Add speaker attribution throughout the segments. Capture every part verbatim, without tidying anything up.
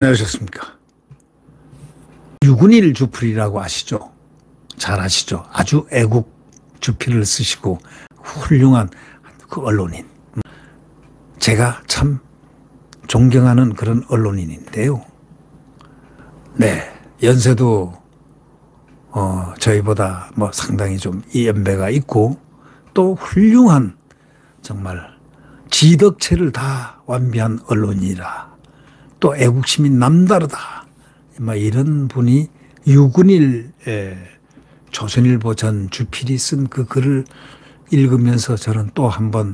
Speaker 1: 안녕하셨습니까? 유근일 주필이라고 아시죠? 잘 아시죠? 아주 애국 주필을 쓰시고 훌륭한 그 언론인. 제가 참 존경하는 그런 언론인인데요. 네, 연세도 어, 저희보다 뭐 상당히 좀 연배가 있고 또 훌륭한 정말 지덕체를 다 완비한 언론이라 또 애국심이 남다르다. 뭐 이런 분이 유근일 조선일보 전 주필이 쓴 그 글을 읽으면서 저는 또 한번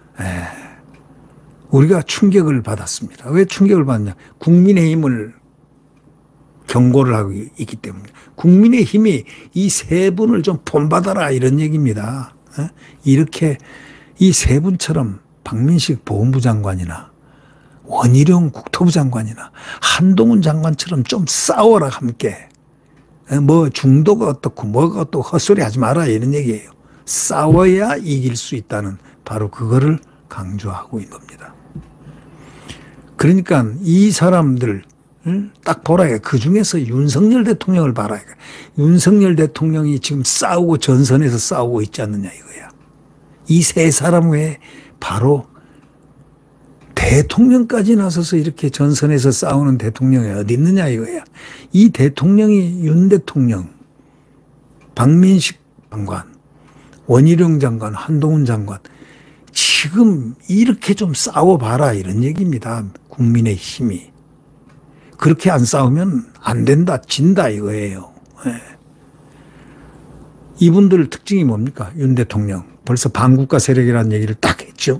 Speaker 1: 우리가 충격을 받았습니다. 왜 충격을 받냐? 국민의힘을 경고를 하고 있기 때문에. 국민의힘이 이 세 분을 좀 본받아라 이런 얘기입니다. 이렇게 이 세 분처럼 박민식 보훈부 장관이나 원희룡 국토부 장관이나 한동훈 장관처럼 좀 싸워라 함께. 뭐 중도가 어떻고 뭐가 어떻고 헛소리 하지 마라 이런 얘기예요. 싸워야 이길 수 있다는 바로 그거를 강조하고 있는 겁니다. 그러니까 이 사람들 딱 보라. 그 중에서 윤석열 대통령을 봐라. 윤석열 대통령이 지금 싸우고 전선에서 싸우고 있지 않느냐 이거야. 이 세 사람 외에 바로 대통령까지 나서서 이렇게 전선에서 싸우는 대통령이 어디 있느냐 이거야. 이 대통령이 윤 대통령, 박민식 장관, 원희룡 장관, 한동훈 장관 지금 이렇게 좀 싸워봐라 이런 얘기입니다. 국민의 힘이. 그렇게 안 싸우면 안 된다, 진다 이거예요. 네. 이분들 특징이 뭡니까? 윤 대통령. 벌써 반국가 세력이라는 얘기를 딱 했죠.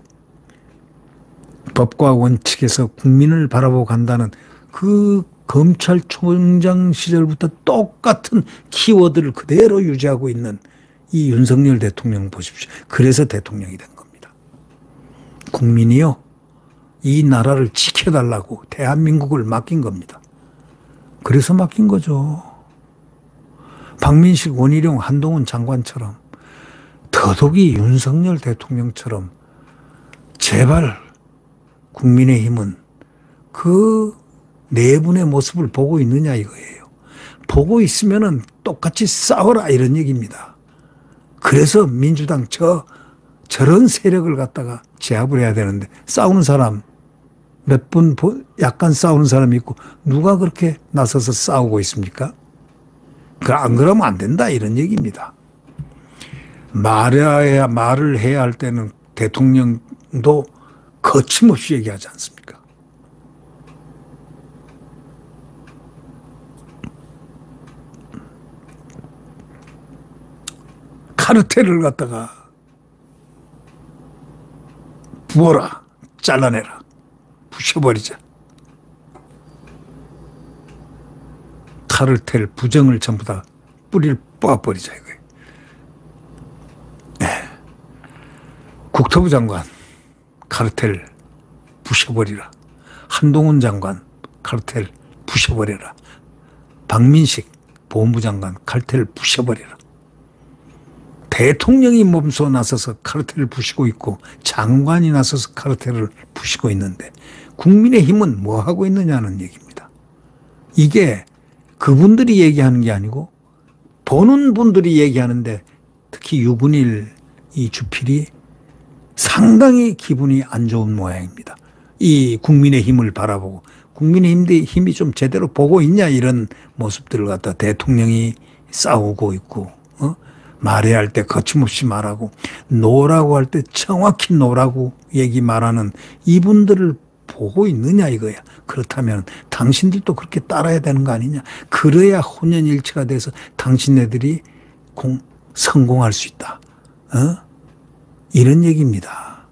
Speaker 1: 법과 원칙에서 국민을 바라보고 간다는 그 검찰총장 시절부터 똑같은 키워드를 그대로 유지하고 있는 이 윤석열 대통령 보십시오. 그래서 대통령이 된 겁니다. 국민이요, 이 나라를 지켜달라고 대한민국을 맡긴 겁니다. 그래서 맡긴 거죠. 박민식, 원희룡, 한동훈 장관처럼 더더욱이 윤석열 대통령처럼 제발 국민의힘은 그 네 분의 모습을 보고 있느냐 이거예요. 보고 있으면은 똑같이 싸워라 이런 얘기입니다. 그래서 민주당 저 저런 세력을 갖다가 제압을 해야 되는데 싸우는 사람 몇 분 약간 싸우는 사람이 있고 누가 그렇게 나서서 싸우고 있습니까? 안 그러면 안 된다 이런 얘기입니다. 말해야 말을 해야 할 때는 대통령도 거침없이 얘기하지 않습니까? 카르텔을 갖다가 부어라, 잘라내라, 부셔버리자. 카르텔 부정을 전부 다 뿌리를 뽑아버리자 이거예요. 네. 국토부 장관 카르텔 부셔버리라. 한동훈 장관 카르텔 부셔버려라. 박민식 보훈부 장관 카르텔 부셔버려라. 대통령이 몸소 나서서 카르텔을 부시고 있고 장관이 나서서 카르텔을 부시고 있는데 국민의힘은 뭐 하고 있느냐는 얘기입니다. 이게 그분들이 얘기하는 게 아니고 보는 분들이 얘기하는데 특히 유근일 이 주필이 상당히 기분이 안 좋은 모양입니다. 이 국민의힘을 바라보고 국민의힘의 힘이 좀 제대로 보고 있냐 이런 모습들을 갖다 대통령이 싸우고 있고 어? 말해야 할 때 거침없이 말하고 노라고 할 때 정확히 노라고 얘기 말하는 이분들을 보고 있느냐 이거야. 그렇다면 당신들도 그렇게 따라야 되는 거 아니냐. 그래야 혼연일체가 돼서 당신네들이 공, 성공할 수 있다. 어? 이런 얘기입니다.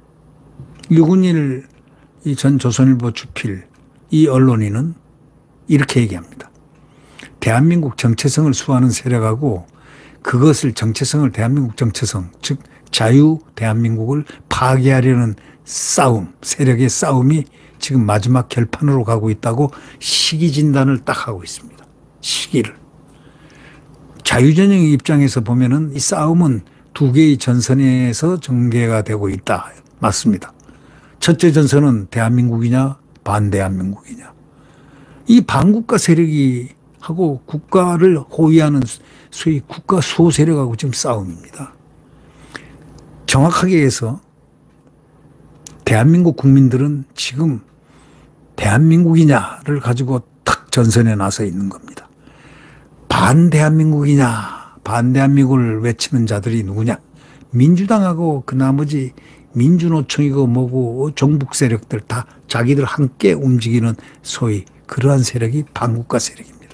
Speaker 1: 유근일 이 전 조선일보 주필 이 언론인은 이렇게 얘기합니다. 대한민국 정체성을 수호하는 세력하고 그것을 정체성을 대한민국 정체성 즉 자유 대한민국을 파괴하려는 싸움 세력의 싸움이 지금 마지막 결판으로 가고 있다고 시기 진단을 딱 하고 있습니다. 시기를. 자유전형의 입장에서 보면은 이 싸움은 두 개의 전선에서 전개가 되고 있다. 맞습니다. 첫째 전선은 대한민국이냐 반대한민국이냐. 이 반국가 세력이 하고 국가를 호위하는 소위 국가 수호 세력하고 지금 싸움입니다. 정확하게 해서 대한민국 국민들은 지금 대한민국이냐를 가지고 탁 전선에 나서 있는 겁니다. 반대한민국이냐, 반대한민국을 외치는 자들이 누구냐? 민주당하고 그 나머지 민주노총이고 뭐고 종북 세력들 다 자기들 함께 움직이는 소위 그러한 세력이 반국가 세력입니다.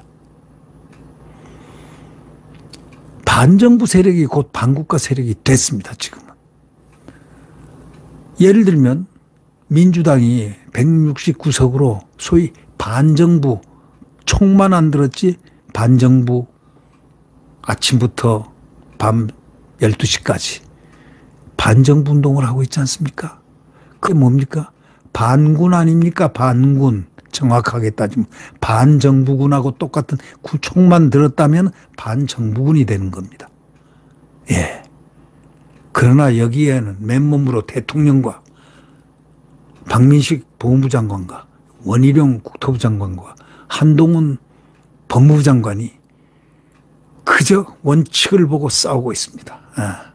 Speaker 1: 반정부 세력이 곧 반국가 세력이 됐습니다. 지금은. 예를 들면 민주당이 백육십구 석으로 소위 반정부 총만 안 들었지 반정부 아침부터 밤 열두 시까지 반정부 운동을 하고 있지 않습니까? 그게 뭡니까? 반군 아닙니까? 반군. 정확하게 따지면 반정부군하고 똑같은 총만 들었다면 반정부군이 되는 겁니다. 예. 그러나 여기에는 맨몸으로 대통령과 박민식 법무부 장관과 원희룡 국토부 장관과 한동훈 법무부 장관이 그저 원칙을 보고 싸우고 있습니다. 아.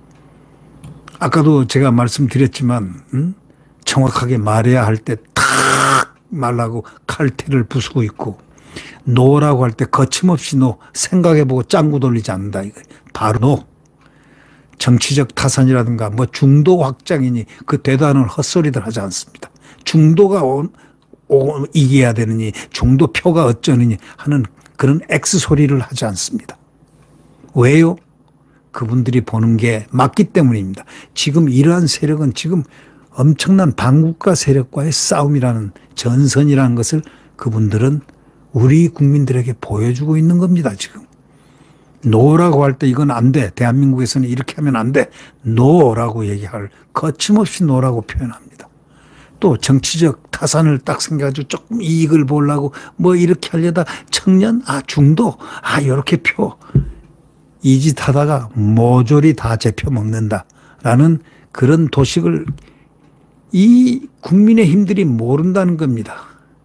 Speaker 1: 아까도 제가 말씀드렸지만 음? 정확하게 말해야 할 때 탁 말하고 칼퇴를 부수고 있고 노라고 할 때 거침없이 노 생각해보고 짱구 돌리지 않는다. 이거 바로 노. 정치적 타산이라든가 뭐 중도 확장이니 그 대단한 헛소리들 하지 않습니다. 중도가 오, 오, 이겨야 되느니 중도표가 어쩌느니 하는 그런 X소리를 하지 않습니다. 왜요? 그분들이 보는 게 맞기 때문입니다. 지금 이러한 세력은 지금 엄청난 반국가 세력과의 싸움이라는 전선이라는 것을 그분들은 우리 국민들에게 보여주고 있는 겁니다. 지금. 노라고 할 때 이건 안 돼. 대한민국에서는 이렇게 하면 안 돼. 노라고 얘기할 거침없이 노라고 표현합니다. 또 정치적 타산을 딱 생각해가지고 조금 이익을 보려고 뭐 이렇게 하려다 청년, 아 중도, 아 이렇게 표. 이 짓 하다가 모조리 다 제표 먹는다라는 그런 도식을 이 국민의힘들이 모른다는 겁니다.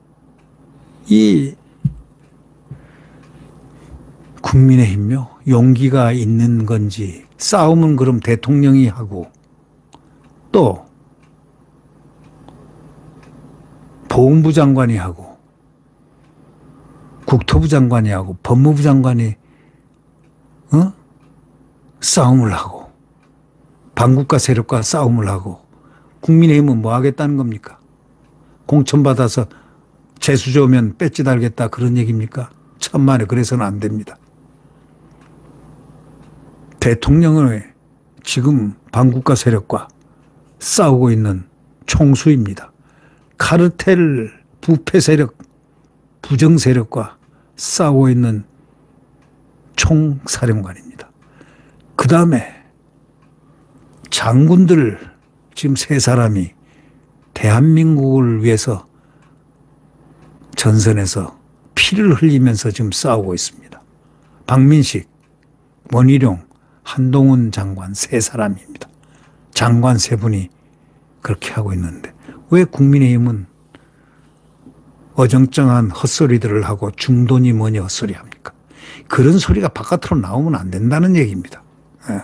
Speaker 1: 이 국민의힘요, 용기가 있는 건지 싸움은 그럼 대통령이 하고 또 보훈부 장관이 하고 국토부 장관이 하고 법무부 장관이 어? 싸움을 하고 반국가 세력과 싸움을 하고 국민의힘은 뭐 하겠다는 겁니까? 공천받아서 재수조 오면 배지 달겠다 그런 얘기입니까? 천만에 그래서는 안 됩니다. 대통령은 지금 반국가 세력과 싸우고 있는 총수입니다. 카르텔 부패 세력, 부정 세력과 싸우고 있는 총사령관입니다. 그 다음에 장군들 지금 세 사람이 대한민국을 위해서 전선에서 피를 흘리면서 지금 싸우고 있습니다. 박민식, 원희룡, 한동훈 장관 세 사람입니다. 장관 세 분이 그렇게 하고 있는데 왜 국민의힘은 어정쩡한 헛소리들을 하고 중도니 뭐니 헛소리 합니까? 그런 소리가 바깥으로 나오면 안 된다는 얘기입니다. 예.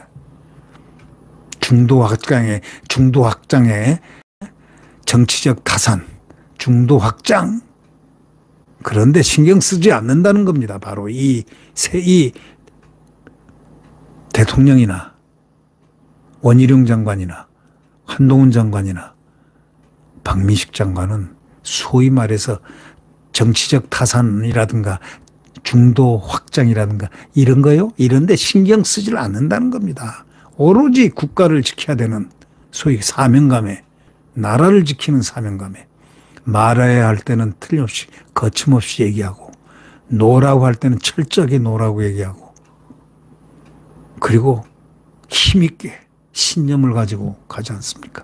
Speaker 1: 중도 확장에, 중도 확장에 정치적 타산, 중도 확장. 그런데 신경 쓰지 않는다는 겁니다. 바로 이, 세, 이 대통령이나 원희룡 장관이나 한동훈 장관이나 박민식 장관은 소위 말해서 정치적 타산이라든가 중도 확장이라든가 이런 거요? 이런 데 신경 쓰질 않는다는 겁니다. 오로지 국가를 지켜야 되는 소위 사명감에, 나라를 지키는 사명감에 말해야 할 때는 틀림없이 거침없이 얘기하고 노라고 할 때는 철저하게 노라고 얘기하고 그리고 힘있게 신념을 가지고 가지 않습니까?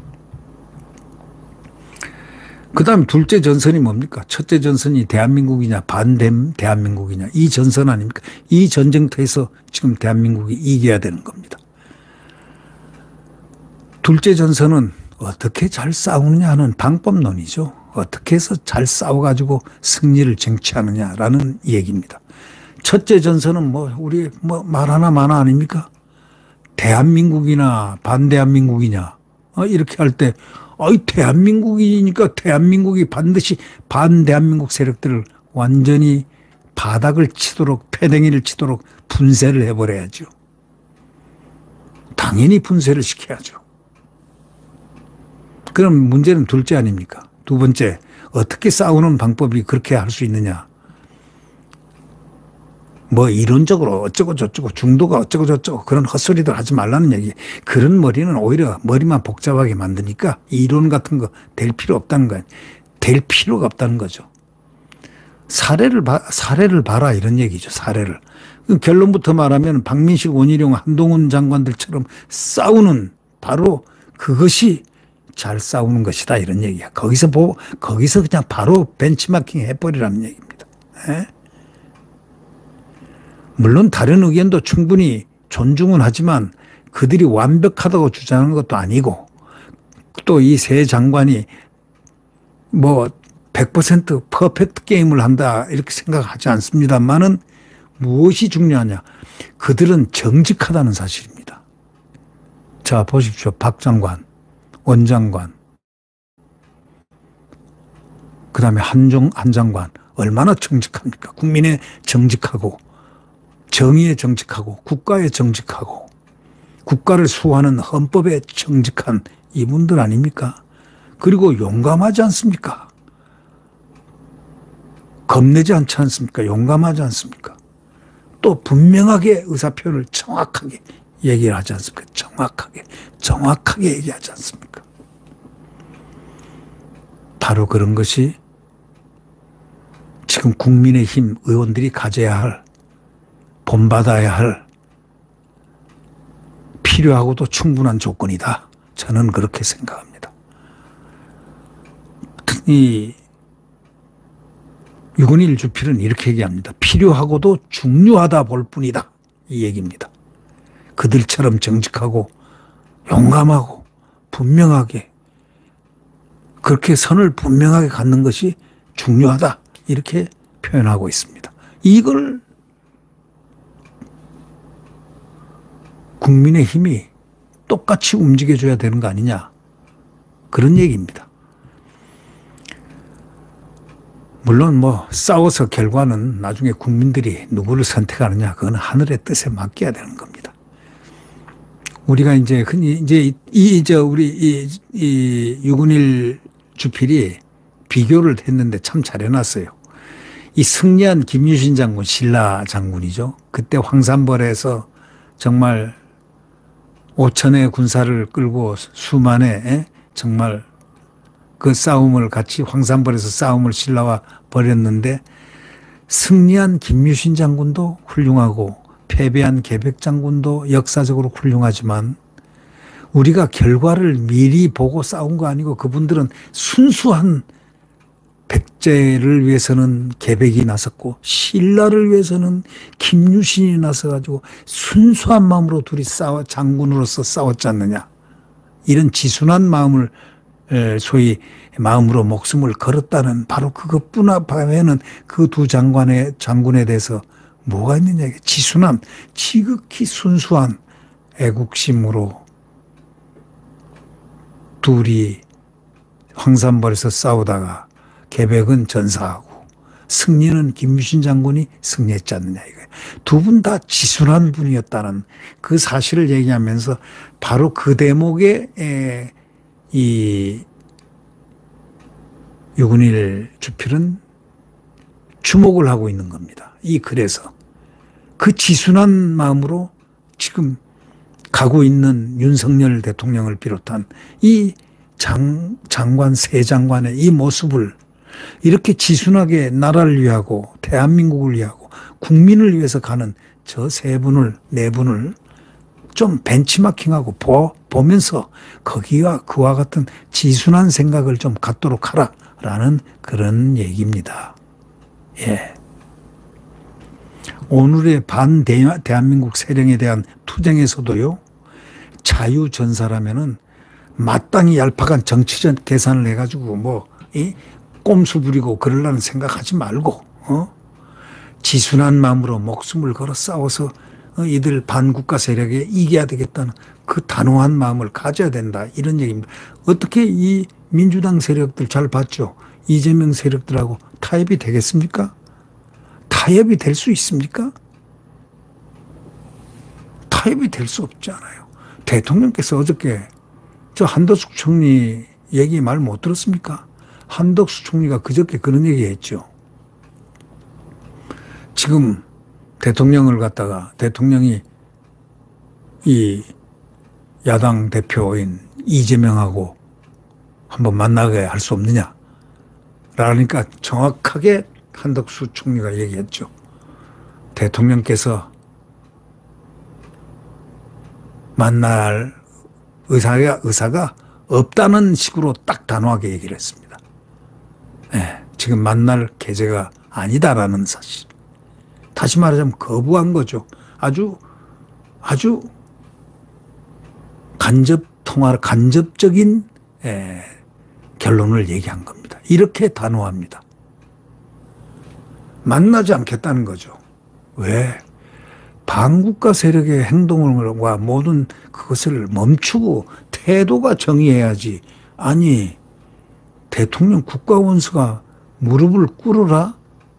Speaker 1: 그 다음 둘째 전선이 뭡니까? 첫째 전선이 대한민국이냐 반대 대한민국이냐 이 전선 아닙니까? 이 전쟁터에서 지금 대한민국이 이겨야 되는 겁니다. 둘째 전선은 어떻게 잘 싸우느냐 하는 방법론이죠. 어떻게 해서 잘 싸워가지고 승리를 쟁취하느냐라는 얘기입니다. 첫째 전선은 뭐 우리 뭐 말 하나 마나 아닙니까? 대한민국이나 반대한민국이냐 어, 이렇게 할 때 어이 대한민국이니까 대한민국이 반드시 반대한민국 세력들을 완전히 바닥을 치도록 패댕이를 치도록 분쇄를 해버려야죠. 당연히 분쇄를 시켜야죠. 그럼 문제는 둘째 아닙니까? 두 번째, 어떻게 싸우는 방법이 그렇게 할 수 있느냐. 뭐 이론적으로 어쩌고 저쩌고 중도가 어쩌고 저쩌고 그런 헛소리들 하지 말라는 얘기. 그런 머리는 오히려 머리만 복잡하게 만드니까 이론 같은 거 될 필요 없다는 거예요. 될 필요가 없다는 거죠. 사례를 봐, 사례를 봐라 이런 얘기죠. 사례를. 결론부터 말하면 박민식, 원희룡, 한동훈 장관들처럼 싸우는 바로 그것이 잘 싸우는 것이다 이런 얘기야. 거기서 보 거기서 그냥 바로 벤치마킹 해버리라는 얘기입니다. 에? 물론 다른 의견도 충분히 존중은 하지만 그들이 완벽하다고 주장하는 것도 아니고 또 이 세 장관이 뭐 백 퍼센트 퍼펙트 게임을 한다 이렇게 생각하지 않습니다만은 무엇이 중요하냐. 그들은 정직하다는 사실입니다. 자 보십시오. 박 장관, 원 장관, 그 다음에 한종, 한 장관 얼마나 정직합니까? 국민의 정직하고 정의에 정직하고 국가에 정직하고 국가를 수호하는 헌법에 정직한 이분들 아닙니까? 그리고 용감하지 않습니까? 겁내지 않지 않습니까? 용감하지 않습니까? 또 분명하게 의사표현을 정확하게 얘기를 하지 않습니까? 정확하게 정확하게 얘기하지 않습니까? 바로 그런 것이 지금 국민의힘 의원들이 가져야 할 본받아야 할 필요하고도 충분한 조건이다. 저는 그렇게 생각합니다. 이 유근일 주필은 이렇게 얘기합니다. 필요하고도 중요하다 볼 뿐이다. 이 얘기입니다. 그들처럼 정직하고 용감하고 분명하게 그렇게 선을 분명하게 갖는 것이 중요하다. 이렇게 표현하고 있습니다. 이걸 국민의힘이 똑같이 움직여줘야 되는 거 아니냐. 그런 얘기입니다. 물론 뭐 싸워서 결과는 나중에 국민들이 누구를 선택하느냐 그건 하늘의 뜻에 맡겨야 되는 겁니다. 우리가 이제 흔히 이제 이 저 우리 이, 이 유근일 주필이 비교를 했는데 참 잘해놨어요. 이 승리한 김유신 장군, 신라 장군이죠. 그때 황산벌에서 정말 오천의 군사를 끌고 수만의 정말 그 싸움을 같이 황산벌에서 싸움을 신라와 벌였는데 승리한 김유신 장군도 훌륭하고 패배한 계백 장군도 역사적으로 훌륭하지만 우리가 결과를 미리 보고 싸운 거 아니고 그분들은 순수한 백제를 위해서는 계백이 나섰고 신라를 위해서는 김유신이 나서가지고 순수한 마음으로 둘이 싸워 장군으로서 싸웠지 않느냐. 이런 지순한 마음을 소위 마음으로 목숨을 걸었다는 바로 그것뿐 앞에는 그 두 장관의 장군에 대해서 뭐가 있느냐. 지순한 지극히 순수한 애국심으로 둘이 황산벌에서 싸우다가 계백은 전사하고 승리는 김유신 장군이 승리했지 않느냐 이거예요. 두 분 다 지순한 분이었다는 그 사실을 얘기하면서 바로 그 대목에 이 유근일 주필은 주목을 하고 있는 겁니다. 이 글에서 그 지순한 마음으로 지금 가고 있는 윤석열 대통령을 비롯한 이 장, 장관, 세 장관의 이 모습을 이렇게 지순하게 나라를 위하고 대한민국을 위하고 국민을 위해서 가는 저 세 분을, 네 분을 좀 벤치마킹하고 보, 보면서 거기와 그와 같은 지순한 생각을 좀 갖도록 하라 라는 그런 얘기입니다. 예. 오늘의 반대한민국 세력에 대한 투쟁에서도요, 자유전사라면은 마땅히 얄팍한 정치적 계산을 해가지고 뭐 이 꼼수 부리고 그러려는 생각하지 말고 어? 지순한 마음으로 목숨을 걸어 싸워서 어, 이들 반국가 세력에 이겨야 되겠다는 그 단호한 마음을 가져야 된다 이런 얘기입니다. 어떻게 이 민주당 세력들 잘 봤죠? 이재명 세력들하고 타협이 되겠습니까? 타협이 될 수 있습니까? 타협이 될 수 없잖아요. 대통령께서 어저께 저 한덕수 총리 얘기 말 못 들었습니까? 한덕수 총리가 그저께 그런 얘기 했죠. 지금 대통령을 갖다가 대통령이 이 야당 대표인 이재명하고 한번 만나게 할 수 없느냐. 라니까 정확하게 한덕수 총리가 얘기했죠. 대통령께서 만날 의사가, 의사가 없다는 식으로 딱 단호하게 얘기를 했습니다. 네, 지금 만날 계제가 아니다라는 사실. 다시 말하자면 거부한 거죠. 아주 아주 간접 통화, 간접적인 에, 결론을 얘기한 겁니다. 이렇게 단호합니다. 만나지 않겠다는 거죠. 왜? 반국가 세력의 행동과 모든 그것을 멈추고 태도가 정의해야지. 아니 대통령 국가원수가 무릎을 꿇으라?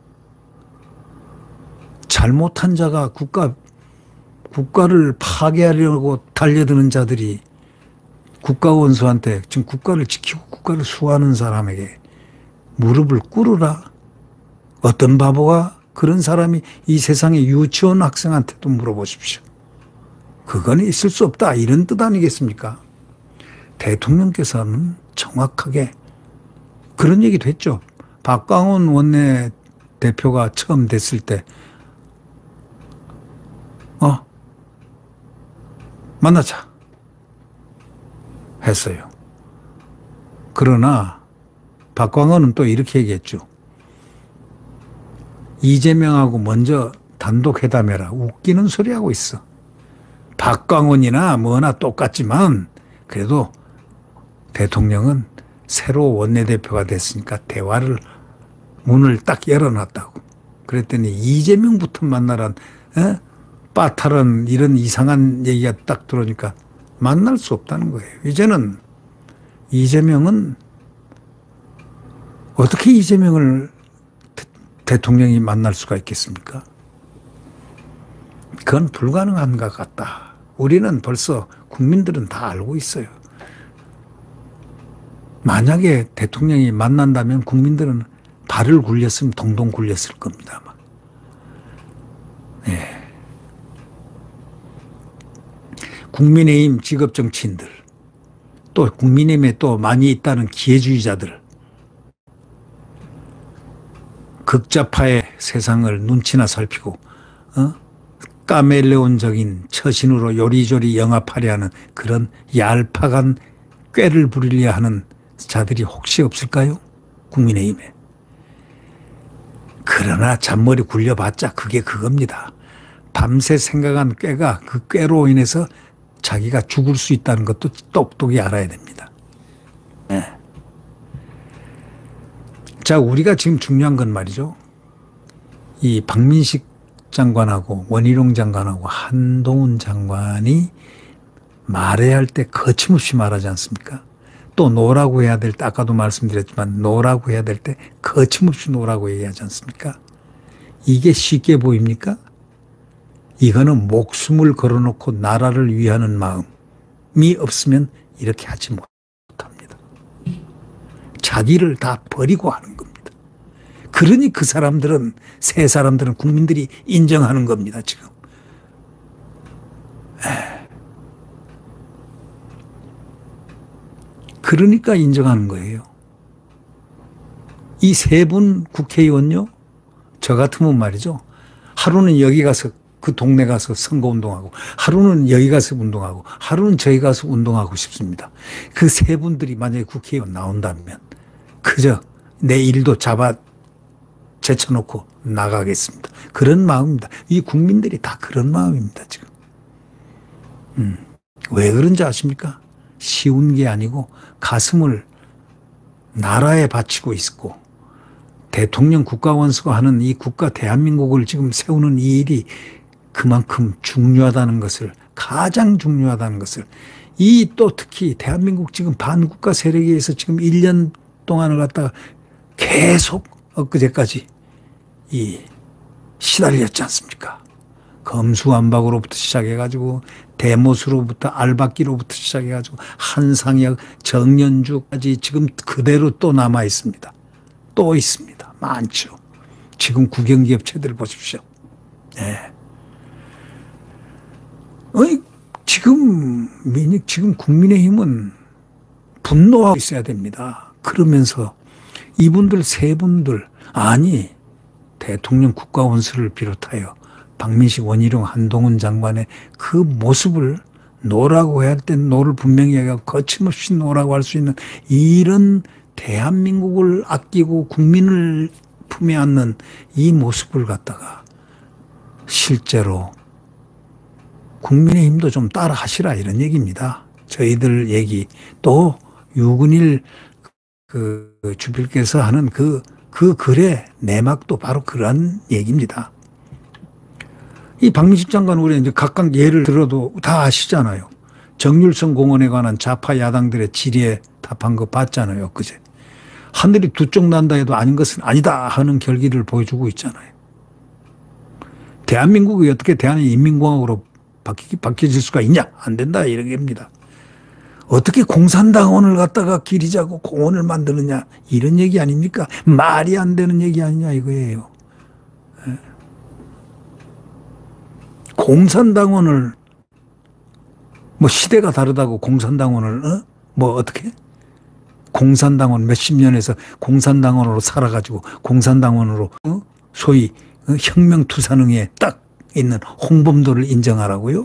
Speaker 1: 잘못한 자가 국가, 국가를 파괴하려고 달려드는 자들이 국가원수한테 지금 국가를 지키고 국가를 수호하는 사람에게 무릎을 꿇으라? 어떤 바보가 그런 사람이 이 세상에 유치원 학생한테도 물어보십시오. 그건 있을 수 없다. 이런 뜻 아니겠습니까? 대통령께서는 정확하게 그런 얘기도 했죠. 박광원 원내대표가 처음 됐을 때 어, 만나자 했어요. 그러나 박광원은 또 이렇게 얘기했죠. 이재명하고 먼저 단독 회담해라. 웃기는 소리 하고 있어. 박광원이나 뭐나 똑같지만 그래도 대통령은 새로 원내대표가 됐으니까 대화를 문을 딱 열어놨다고. 그랬더니 이재명부터 만나란 에? 빠탈은 이런 이상한 얘기가 딱 들어오니까 만날 수 없다는 거예요. 이제는 이재명은 어떻게 이재명을 대, 대통령이 만날 수가 있겠습니까? 그건 불가능한 것 같다. 우리는 벌써 국민들은 다 알고 있어요. 만약에 대통령이 만난다면 국민들은 발을 굴렸으면 동동 굴렸을 겁니다. 아마. 네. 국민의힘 직업 정치인들, 또 국민의힘에 또 많이 있다는 기회주의자들, 극좌파의 세상을 눈치나 살피고 어? 카멜레온적인 처신으로 요리조리 영합하려 하는 그런 얄팍한 꾀를 부리려 하는 자들이 혹시 없을까요? 국민의힘에. 그러나 잔머리 굴려봤자 그게 그겁니다. 밤새 생각한 꾀가 그 꾀로 인해서 자기가 죽을 수 있다는 것도 똑똑히 알아야 됩니다. 네. 자, 우리가 지금 중요한 건 말이죠. 이 박민식 장관하고 원희룡 장관하고 한동훈 장관이 말해야 할 때 거침없이 말하지 않습니까? 또 노라고 해야 될 때 아까도 말씀드렸지만 노라고 해야 될 때 거침없이 노라고 얘기하지 않습니까? 이게 쉽게 보입니까? 이거는 목숨을 걸어놓고 나라를 위하는 마음이 없으면 이렇게 하지 못합니다. 자기를 다 버리고 하는 겁니다. 그러니 그 사람들은, 새 사람들은 국민들이 인정하는 겁니다, 지금. 에이. 그러니까 인정하는 거예요. 이 세 분 국회의원요, 저 같으면 말이죠. 하루는 여기 가서 그 동네 가서 선거운동하고, 하루는 여기 가서 운동하고, 하루는 저기 가서 운동하고 싶습니다. 그 세 분들이 만약에 국회의원 나온다면 그저 내 일도 잡아 제쳐놓고 나가겠습니다. 그런 마음입니다. 이 국민들이 다 그런 마음입니다, 지금. 음. 왜 그런지 아십니까? 쉬운 게 아니고 가슴을 나라에 바치고 있고 대통령 국가원수가 하는 이 국가 대한민국을 지금 세우는 이 일이 그만큼 중요하다는 것을, 가장 중요하다는 것을, 이 또 특히 대한민국 지금 반국가 세력에 의해서 지금 일 년 동안을 갖다가 계속 엊그제까지 이 시달렸지 않습니까? 검수완박으로부터 시작해가지고 대모수로부터 알박기로부터 시작해가지고 한상혁, 정년주까지 지금 그대로 또 남아 있습니다. 또 있습니다. 많죠. 지금 국영기업체들 보십시오. 네. 아니, 지금 민익, 지금 국민의힘은 분노하고 있어야 됩니다. 그러면서 이분들 세 분들, 아니 대통령 국가원수를 비롯하여 박민식, 원희룡, 한동훈 장관의 그 모습을 노라고 해야 할 땐 노를 분명히 하고 거침없이 노라고 할 수 있는 이런 대한민국을 아끼고 국민을 품에 안는 이 모습을 갖다가 실제로 국민의힘도 좀 따라 하시라 이런 얘기입니다. 저희들 얘기 또 유근일 그 주필께서 하는 그, 그 글의 내막도 바로 그런 얘기입니다. 이 박민식 장관 우리 이제 각각 예를 들어도 다 아시잖아요. 정률성 공원에 관한 좌파 야당들의 질의에 답한 거 봤잖아요. 그제 하늘이 두 쪽 난다 해도 아닌 것은 아니다 하는 결기를 보여주고 있잖아요. 대한민국이 어떻게 대한민국으로 바뀌, 바뀌어질 수가 있냐? 안 된다 이런 겁니다. 어떻게 공산당원을 갖다가 기리자고 공원을 만드느냐 이런 얘기 아닙니까? 말이 안 되는 얘기 아니냐 이거예요. 공산당원을 뭐 시대가 다르다고 공산당원을 어? 뭐 어떻게? 공산당원 몇십 년에서 공산당원으로 살아가지고 공산당원으로 어? 소위 어? 혁명투사능에 딱 있는 홍범도를 인정하라고요?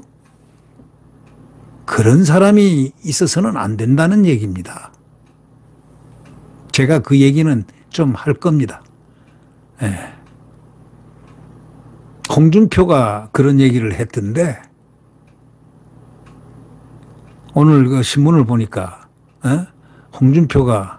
Speaker 1: 그런 사람이 있어서는 안 된다는 얘기입니다. 제가 그 얘기는 좀 할 겁니다. 예. 홍준표가 그런 얘기를 했던데 오늘 그 신문을 보니까 어? 홍준표가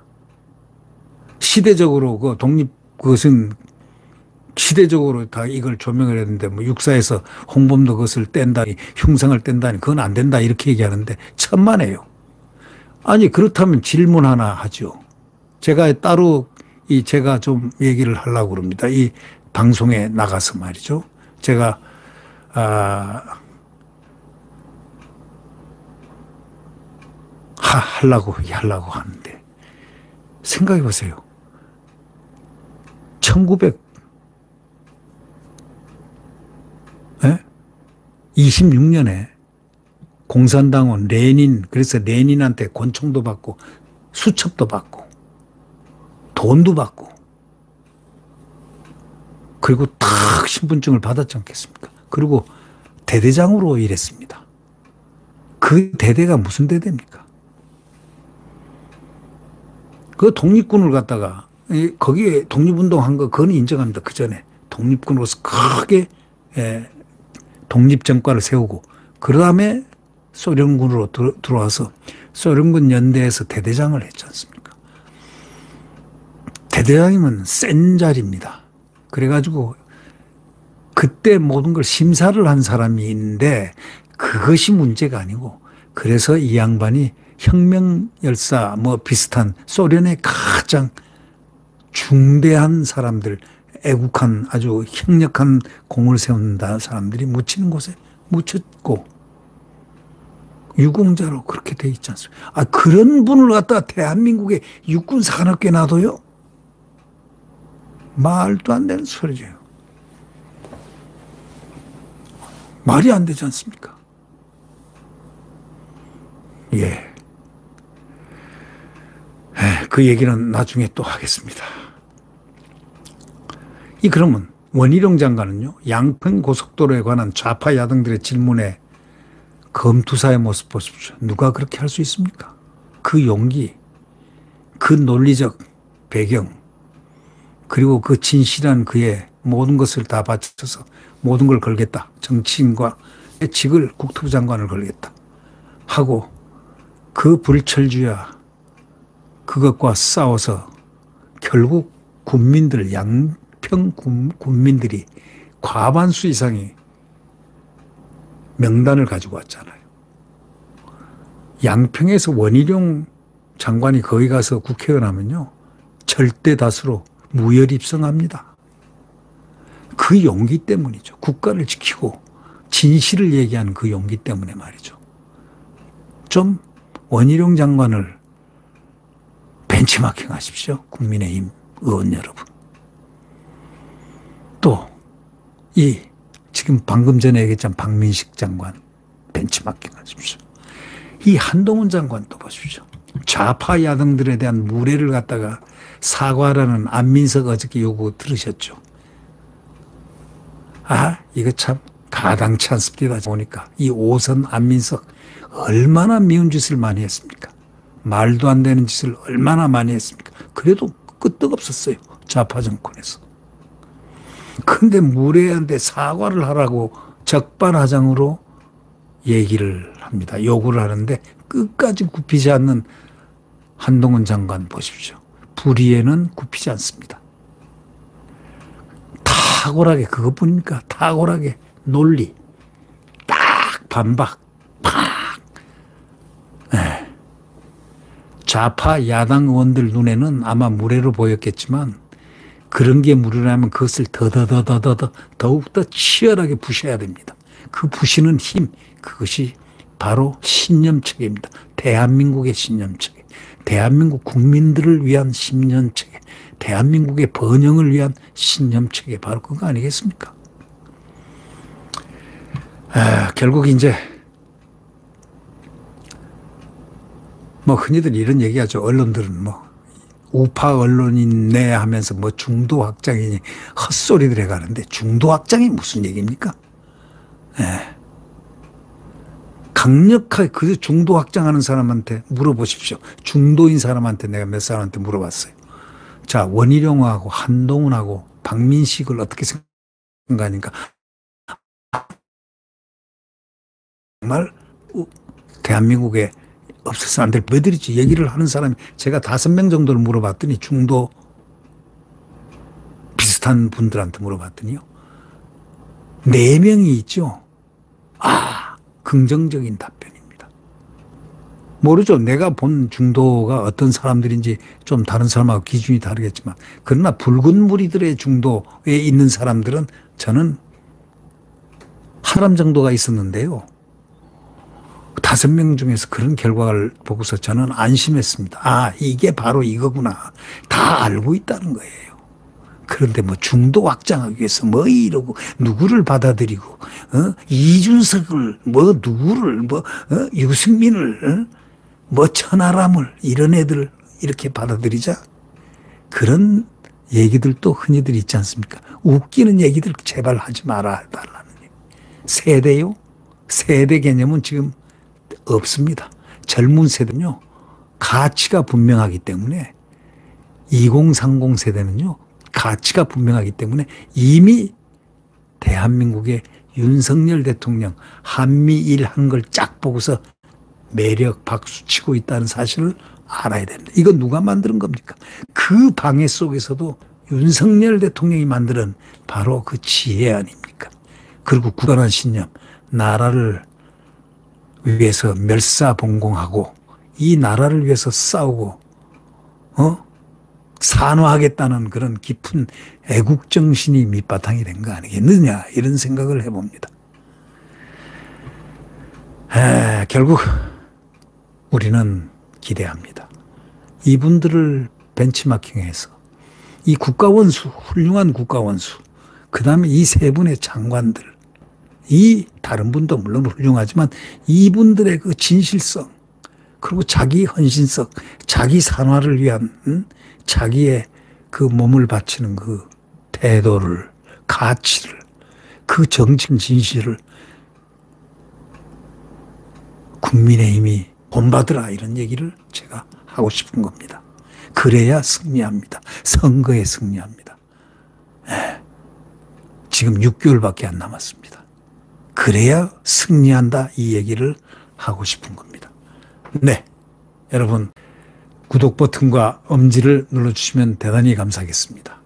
Speaker 1: 시대적으로 그 독립 그것은 시대적으로 다 이걸 조명을 했는데 뭐 육사에서 홍범도 그것을 뗀다니 흉상을 뗀다니 그건 안 된다 이렇게 얘기하는데 천만에요. 아니 그렇다면 질문 하나 하죠. 제가 따로 이 제가 좀 얘기를 하려고 그럽니다. 이 방송에 나가서 말이죠. 제가 아 하, 하려고 하려고 하는데 생각해 보세요. 천구백이십육 년에 공산당원 레닌, 그래서 레닌한테 권총도 받고 수첩도 받고 돈도 받고 그리고 탁 신분증을 받았지 않겠습니까? 그리고 대대장으로 일했습니다. 그 대대가 무슨 대대입니까? 그 독립군을 갖다가 거기에 독립운동한 거 그건 인정합니다. 그 전에 독립군으로서 크게 독립정과를 세우고 그 다음에 소련군으로 들어와서 소련군 연대에서 대대장을 했지 않습니까? 대대장이면 센 자리입니다. 그래가지고 그때 모든 걸 심사를 한 사람이 있는데 그것이 문제가 아니고 그래서 이 양반이 혁명열사 뭐 비슷한 소련의 가장 중대한 사람들 애국한 아주 형력한 공을 세운다 사람들이 묻히는 곳에 묻혔고 유공자로 그렇게 돼 있지 않습니까? 아 그런 분을 갖다가 대한민국의 육군사관학교에 놔둬요? 말도 안 되는 소리죠. 말이 안 되지 않습니까? 예. 그 얘기는 나중에 또 하겠습니다. 이 그러면 원희룡 장관은요, 양평 고속도로에 관한 좌파 야당들의 질문에 검투사의 모습 보십시오. 누가 그렇게 할 수 있습니까? 그 용기, 그 논리적 배경, 그리고 그 진실한 그의 모든 것을 다 바쳐서 모든 걸 걸겠다. 정치인과 직을 국토부 장관을 걸겠다. 하고 그 불철주야 그것과 싸워서 결국 군민들, 양평 군, 군민들이 과반수 이상이 명단을 가지고 왔잖아요. 양평에서 원희룡 장관이 거기 가서 국회의원 하면요, 절대 다수로 무혈 입성합니다. 그 용기 때문이죠. 국가를 지키고 진실을 얘기하는 그 용기 때문에 말이죠. 좀 원희룡 장관을 벤치마킹 하십시오. 국민의힘 의원 여러분. 또 이 지금 방금 전에 얘기했잖아요. 박민식 장관 벤치마킹 하십시오. 이 한동훈 장관도 보십시오. 좌파 야당들에 대한 무례를 갖다가 사과라는 안민석 어저께 요구 들으셨죠? 아, 이거 참 가당치 않습니다. 보니까 이 오선 안민석 얼마나 미운 짓을 많이 했습니까? 말도 안 되는 짓을 얼마나 많이 했습니까? 그래도 끄떡없었어요. 좌파 정권에서. 근데 무례한데 사과를 하라고 적반하장으로 얘기를 합니다. 요구를 하는데 끝까지 굽히지 않는 한동훈 장관 보십시오. 불의에는 굽히지 않습니다. 탁월하게 그것뿐입니까? 탁월하게 논리 딱 반박 팍. 네. 좌파 야당 의원들 눈에는 아마 무례로 보였겠지만 그런 게 무례라면 그것을 더더더더더 더욱더 치열하게 부셔야 됩니다. 그 부시는 힘, 그것이 바로 신념체계입니다. 대한민국의 신념체계, 대한민국 국민들을 위한 신념체계, 대한민국의 번영을 위한 신념체계, 바로 그거 아니겠습니까? 아, 결국 이제 뭐 흔히들 이런 얘기하죠. 언론들은 뭐 우파 언론이네 하면서 뭐 중도 확장이니 헛소리들 해가는데 중도 확장이 무슨 얘기입니까? 예. 강력하게 그 중도 확장하는 사람한테 물어보십시오. 중도인 사람한테 내가 몇 사람한테 물어봤어요. 자, 원희룡하고 한동훈하고 박민식을 어떻게 생각하니까 정말 대한민국에 없어서 안 될 뭐들이지 얘기를 하는 사람이 제가 다섯 명 정도를 물어봤더니 중도 비슷한 분들한테 물어봤더니요. 네 명이 있죠. 아, 긍정적인 답변입니다. 모르죠. 내가 본 중도가 어떤 사람들인지 좀 다른 사람하고 기준이 다르겠지만 그러나 붉은 무리들의 중도에 있는 사람들은 저는 하람 정도가 있었는데요. 다섯 명 중에서 그런 결과를 보고서 저는 안심했습니다. 아, 이게 바로 이거구나. 다 알고 있다는 거예요. 그런데 뭐 중도 확장하기 위해서 뭐 이러고 누구를 받아들이고 어? 이준석을 뭐 누구를 뭐 어? 유승민을 어? 뭐 천하람을 이런 애들 이렇게 받아들이자 그런 얘기들도 흔히들 있지 않습니까? 웃기는 얘기들 제발 하지 말아 달라는 얘기. 세대요? 세대 개념은 지금 없습니다. 젊은 세대는요, 가치가 분명하기 때문에 이공삼공 세대는요, 가치가 분명하기 때문에 이미 대한민국의 윤석열 대통령 한미일 한 걸 쫙 보고서 매력 박수 치고 있다는 사실을 알아야 됩니다. 이거 누가 만드는 겁니까? 그 방해 속에서도 윤석열 대통령이 만드는 바로 그 지혜 아닙니까? 그리고 굳건한 신념, 나라를 위해서 멸사봉공하고 이 나라를 위해서 싸우고 어? 산화하겠다는 그런 깊은 애국정신이 밑바탕이 된 거 아니겠느냐 이런 생각을 해봅니다. 에, 결국 우리는 기대합니다. 이분들을 벤치마킹해서 이 국가원수, 훌륭한 국가원수, 그 다음에 이 세 분의 장관들, 이 다른 분도 물론 훌륭하지만 이분들의 그 진실성 그리고 자기 헌신성, 자기 산화를 위한 응? 자기의 그 몸을 바치는 그 태도를, 가치를, 그 정치 진실을 국민의힘이 본받으라 이런 얘기를 제가 하고 싶은 겁니다. 그래야 승리합니다. 선거에 승리합니다. 에, 지금 육 개월밖에 안 남았습니다. 그래야 승리한다 이 얘기를 하고 싶은 겁니다. 네, 여러분 구독 버튼과 엄지를 눌러주시면 대단히 감사하겠습니다.